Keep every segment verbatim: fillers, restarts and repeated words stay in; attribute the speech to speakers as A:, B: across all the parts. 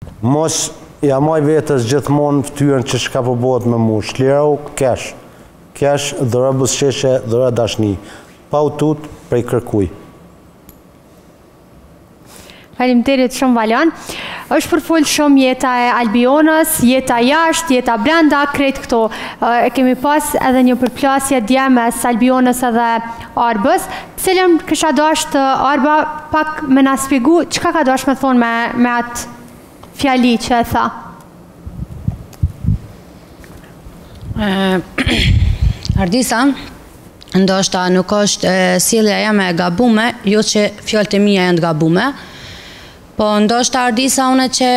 A: Mos ja maj vetës gjithmonë ftyrën që shka përbohet me mu. Shlirau, kesh. Kesh, dhëra busqeshe, dhëra dashni. Pa u tut, prej kërkuj.
B: Faleminderit shumë Valon. Është përfull shumë jeta e Albionës, jeta jashtë, jeta brenda, krejt këto. E kemi pas edhe një përplasje dje mes Albionës edhe Arbës. Cilën kësha dasht Arba pak me na sfigu, çka ka dasht me thonë me, me atë fjali që e tha?
C: Ardisa, ndoshta nuk është sjellja jame e gabume, jo që fjalët e mia janë të gabume, po ndoshta Ardisa une që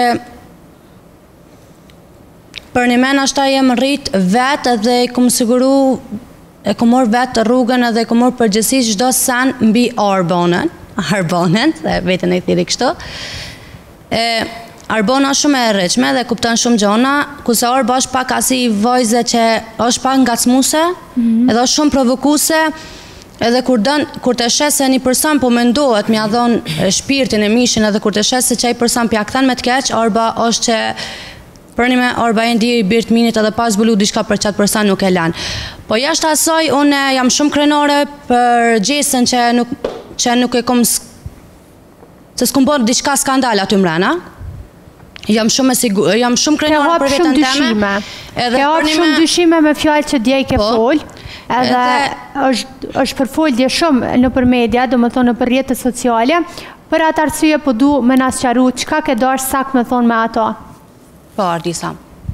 C: për një men ashta jem rrit vetë edhe i kom siguru, e kom morë vetë rrugën edhe i kom morë përgjësisht çdo sen mbi Arbonën, Arbonën, dhe vetën e thiri kështu. E, Arbona shumë e rreqme dhe kupton shumë gjona, kurse Arba është pak asi vojze që është pak ngacmuse, mm-hmm. edhe është shumë provokuse, edhe kur, dën, kur të shes se një person po mendohet, mja dhonë shpirtin e mishin, edhe kur të shes se që i person pja këthen me të keq, Arba është që për një me Arba e ndiri birt minit edhe pas bulu diçka për qatë person nuk e lanë. Po jashtë asoj, unë jam shumë krenore për gjesën që nuk, që nuk e kom, se s'kum bërë diçka skandal aty mrena. Jam shumë sigur, jam shumë krenore për vetën teme.
B: Ke hapë shumë dyshime me fjallë që dje i ke folë, edhe është, është përfoldje shumë në për media, do më thonë në për rjetët sociale, për atë arsye po du me nas qaru, qka ke dash sak me thonë me ato?
C: Po, Ardisa.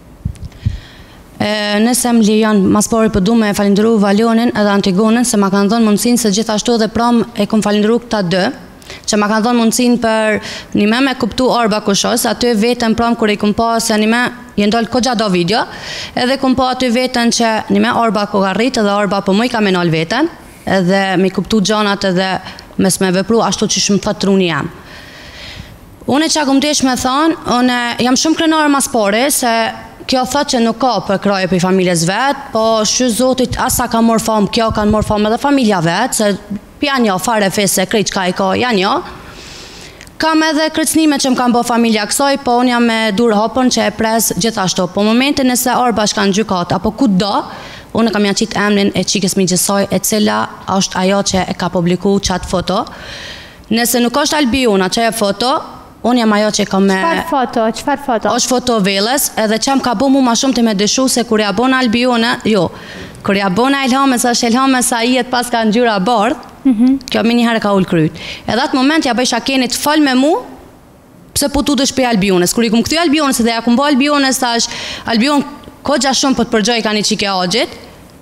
C: Nëse më lijon, mas pori po du me falindru Valionin edhe Antigonën, se ma kanë dhënë mundësin se gjithashtu dhe prom e kom falindru këta dë, që ma kanë thonë mundësin për një me me kuptu Arba kushos, aty vetën prom kër i këm po se një me jenë dollë ko gja do video, edhe këm po aty vetën që një me Arba ko garrit edhe Arba po më i ka menol vetën, edhe me kuptu gjonat edhe mes me vepru ashtu që shumë thëtë truni jam. Une që akëm desh me thonë, une jam shumë krenore mas pore, se kjo thot që nuk ka për kraje për i familjes vetë, po shu zotit asa ka morë famë, kjo kanë morë famë edhe familja vetë, se janë jo, fare fese, krejt qka i ka, janë jo. Kam edhe kërcnime që më kam bo familja kësoj, po unë jam me dur hopën që e pres gjithashtu. Po momentin nëse Arba shkan gjykat, apo ku do, unë kam janë qitë emnin e qikës mi gjësoj, e cila është ajo që e ka publiku qatë foto. Nëse nuk është Albiona që e foto, unë jam ajo që ka me...
B: Qfar foto? Qfar foto?
C: është foto veles, edhe që më ka bo mu ma shumë të me dëshu se kur ja bona Albiona, jo, kur ja bona Elhames, është Elhames a i jetë pas ka në gjyra bardh, Mm-hmm. kjo me njëherë ka ullë kryt. Edhe atë moment ja bëjsh akenit fal me mu, pse po tu të shpej Albionës. Kur i kum këty Albionës edhe ja kum bo Albionës, ta është Albion ko gja shumë për të përgjoj ka një qike agjit.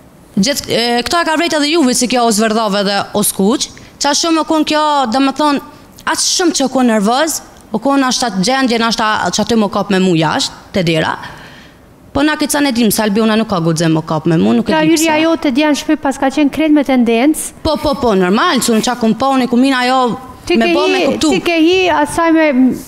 C: Këto e ka vrejt edhe juve si kjo o zverdhove dhe o skuq. Qa shumë o kun kjo, dhe më thonë, atë shumë që o kun nervëz, o kun ashtë atë gjendje, ashtë që aty më kap me mu jashtë, të dira. Po na këtë sa ne dim, se Albiona nuk ka gudzem më kap me mu, nuk e dim se.
B: Pra, jurja jo të djanë shpi pas ka qenë kret me tendencë.
C: Po, po, po, normal, që në qa kum po, në kumina jo me bo me kuptu.
B: Ti ke hi, asaj me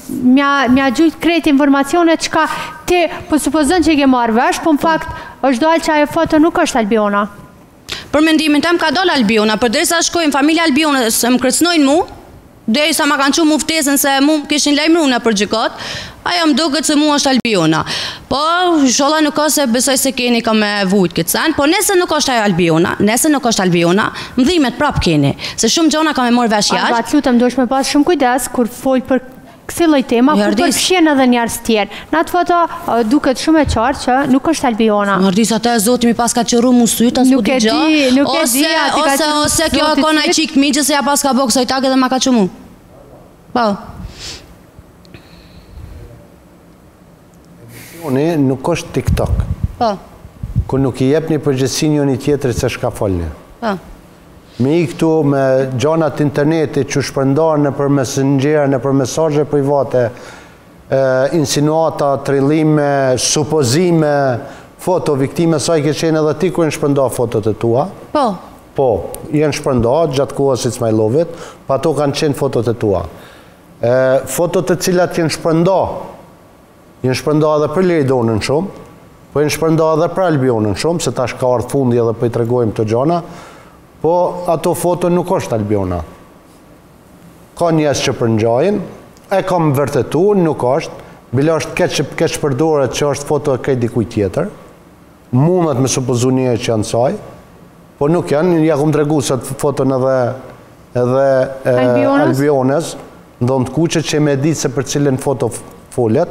B: mja gjujt kret informacione, qka ti, po supozën që i ke marrë vesh, po në fakt, është dojnë që ajo foto nuk është Albiona.
C: Për mendimin tem ka dollë Albiona, për dhe sa shkojnë familja Albiona, se më kërcnojnë mu, dhe sa ma kanë që mu ftesën se mu kishin lejmru në për gjikot, aja më duket se mu është Albiona. Po, sholla nuk është se besoj se keni ka me vujt këtë sen, po nese nuk është ajo Albiona, nese nuk është Albiona, më dhimet prap keni, se shumë gjona ka me morë vesh jashtë.
B: Arba, të lutëm, do është me pas shumë kujdes, kur folj për kësi loj tema, ku përfshjen edhe njerës tjerë. Në atë foto duket shumë e qartë që nuk është Albiona.
C: Mardis, atë e zoti mi pas ka qëru mu sytë, asë ku di gjë.
B: Nuk e di, ati ka qëru
C: ose kjo kona i qikë mi që se ja pas ka bo kësoj take dhe ma ka që mu. Po.
A: Unë nuk është TikTok.
C: Po.
A: Ku nuk i jep një përgjësi një një tjetërit se shka folnjë.
C: Po.
A: Me i këtu me gjanat internetit që shpërndarë në për messenger, në për mesazhe private, insinuata, trillime, supozime, foto, viktime, sa i ke qenë edhe ti ku e në shpërndar fotot e tua?
C: Po.
A: Po, jenë shpërndar, gjatë kohës i Cmajlovit, pa to kanë qenë fotot e tua. Fotot e cilat jenë shpërndar, jenë shpërndar edhe për Liridonën shumë, po jenë shpërndar edhe për Albionën shumë, se tash ka ardhë fundi edhe për i tregojmë të gjana, po ato foto nuk është Albiona. Ka njes që përngjajnë, e kam vërtetu, nuk është, bile është keq përdore që është foto e kejt dikuj tjetër, mundet me supozunje që janë saj, po nuk janë, ja kom dregu se foton edhe edhe Albiones, ndonë të kuqe që me ditë se për cilën foto foljet,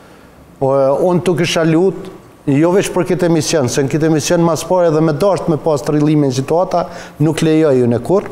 A: unë të kësha lutë, jo veç për këtë emision, se në këtë emision mas pare edhe me dasht me pas të rilimin situata, nuk lejoj ju në kur,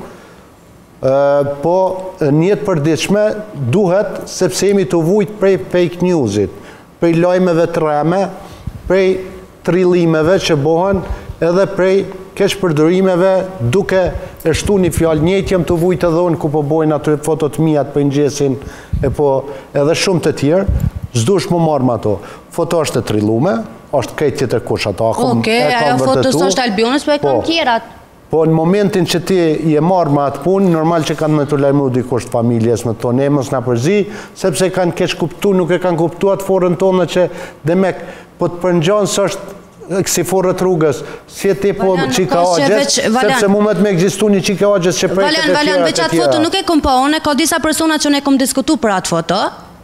A: po njëtë përdiqme duhet sepse jemi të vujt prej fake newsit, prej lojmeve të reme, prej të rilimeve që bohen edhe prej kesh përdorimeve duke e shtu një fjallë njëtë jam të vujt edhe unë ku po bojnë atë fotot mijat për njësin e po edhe shumë të tjerë, zdush më marrë më ato. Foto është të trilume, është kejtë tjetër kush ato.
C: Oke, ajo fotos është Albionës, po e kam tjerat.
A: Po në momentin që ti je marrë më atë punë, normal që kanë me të lajmu dikush të familjes me të tonë, e mos nga përzi, sepse kanë kesh kuptu, nuk e kanë kuptu atë forën tonë që dhe me po të përngjonë së është kësi forët rrugës, si e ti po qika agjes, sepse mu me të me egzistu një qika agjes që prej këtë tjera.
C: Valen, veç atë foto nuk e kom po, unë ka disa persona që ne kom diskutu për atë foto,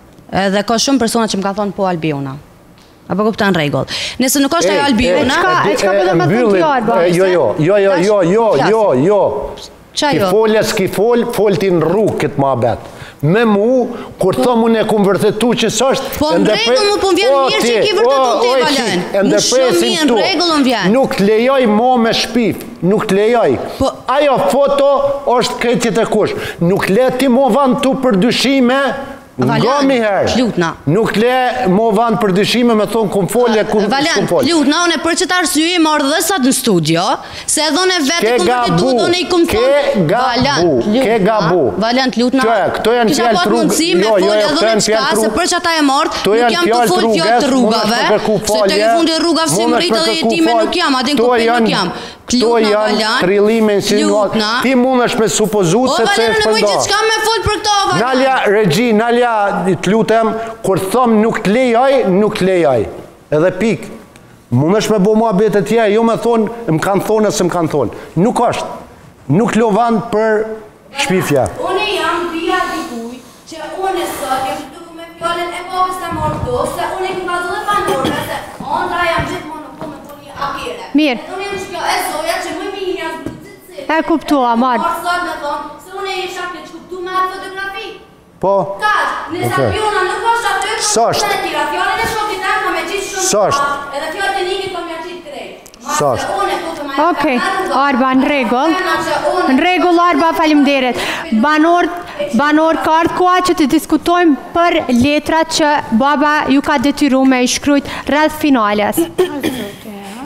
C: dhe ka shumë persona që më ka thonë po Albiona. Apo kuptan regull. Nëse nuk është ajo Albiona...
B: E qka përdo me thënë kjo, Arba?
A: Jo, jo, jo, jo, jo, jo, jo, jo.
C: Qa jo?
A: Ki folja s'ki fol, fol ti në rrugë këtë ma betë. Me mu, kur thëmë unë e kumë vërtetu që sështë...
C: Po në regull mu po më vjen mirë që ki vërtetu të e valen. Mu shumë mirë në regull më vjen.
A: Nuk të lejoj mo me shpif, nuk të lejoj. Ajo foto është këtjet e kush. Nuk le ti mo vanë tu për dyshime... Nga mi herë, nuk le mo vanë për dyshime me thonë këmë folje, këmë folje.
C: Valen, lutna, unë e për që të arsye i marrë dhe sat në studio, se edhe unë e vetë këmë vërtitu, unë i këmë thonë...
A: Ke gabu, ke gabu.
C: Valen, lutna, kisha pat mundësi me folje edhe unë qka, se për që ta e martë, nuk jam të folë fjallë të rrugave, se të ke fundi rrugave si më rritë dhe jetime nuk jam, adin kupin nuk jam.
A: Këto janë trilime insinuat. Ti mund është me supozu se se e shpënda. Nalja, regji, nalja, të lutem, kur thëmë nuk të lejoj, nuk të lejoj. Edhe pik. Mund është me bo mua betet tja, jo me thonë, më kanë thonë e se më kanë thonë. Nuk është. Nuk lovan për shpifja.
D: Une jam bia dikuj, që une sot, jam të duku me fjallin e popës të morë do, se une këmë vazhë dhe panorë, se ondra jam gjithë më në po me poni akire.
B: Mirë. E kuptua, marë.
D: Se unë e isha këtë që kuptu me atë fotografi.
A: Po.
D: Kaq, nësa pjona nuk është atë,
A: Sasht.
D: Në tira, fjallin e shokit e më me qitë shumë
A: Sasht.
D: pa, edhe fjallin e nikit për me qitë krejt.
A: Sasht.
B: Okej, Arba, në regull. Në regull, Arba, falimderit. Banor, banor ka ardhë koha që të diskutojmë për letrat që baba ju ka detyru me i shkrujt rreth finales.